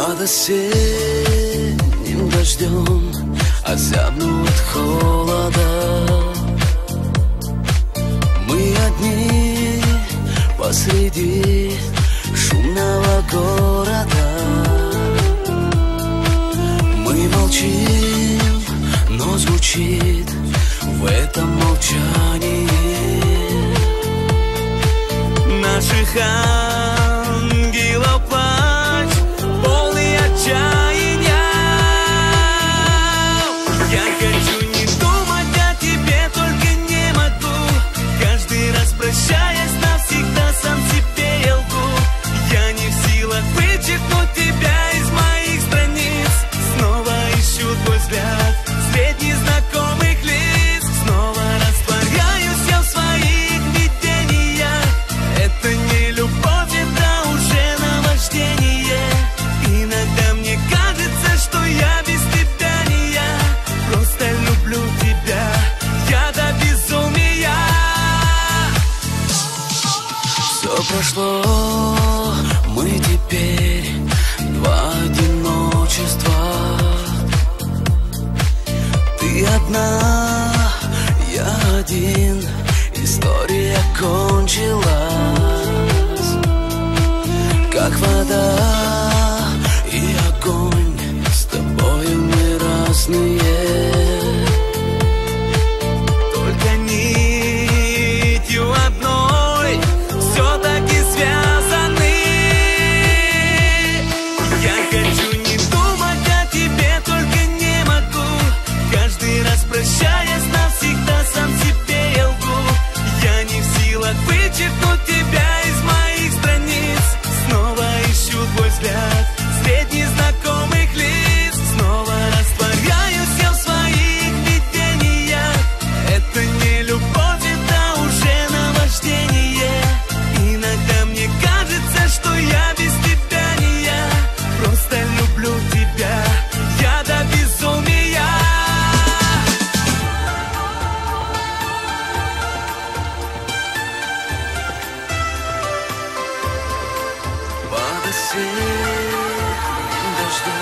Под осенним дождем озябну от холода. Мы одни посреди шумного города. Мы молчим, но звучит в этом молчании наших ангелов плач, полный отчаяния. Я хочу не думать о тебе, только не могу. Каждый раз прощаясь навсегда, сам себе я лгу. Я не в силах вычеркнуть тебя из моих страниц. Снова ищу твой взгляд среди незнакомых лиц. Снова растворяюсь я в своих видениях. Это не любовь, это уже наваждение. Иногда мне кажется, что я без тебя не я. Просто люблю тебя, я до безумия. Все прошло, мы теперь два одиночества. Ты одна, я один, история кончилась. Как вода и огонь, с тобою мы разные. Только нитью одной все-таки связаны. Я хочу не думать о тебе, только не могу. Каждый раз прощаясь навсегда, сам себе я лгу. Я не в силах вычеркнуть тебя из моих страниц. Снова ищу твой взгляд среди незнакомых лиц. Снова растворяюсь я в своих видениях. Это не любовь, это уже наваждение. Иногда мне кажется, что я без тебя не я. Просто люблю тебя, я до безумия. Под осенним дождем.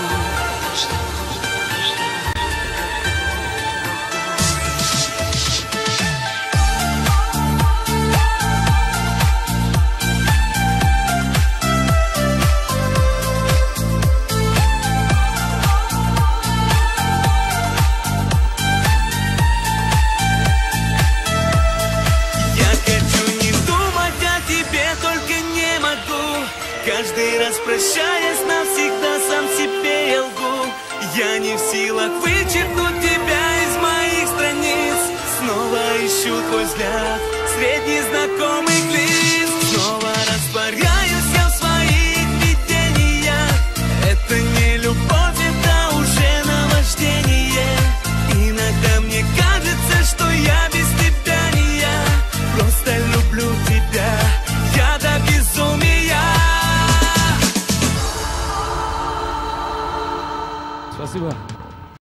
Я хочу не думать о тебе, только не могу. Каждый раз прощаясь навсегда, сам себе я лгу. Я не в силах вычеркнуть тебя из моих страниц. Снова ищу твой взгляд среди незнакомых лиц. Снова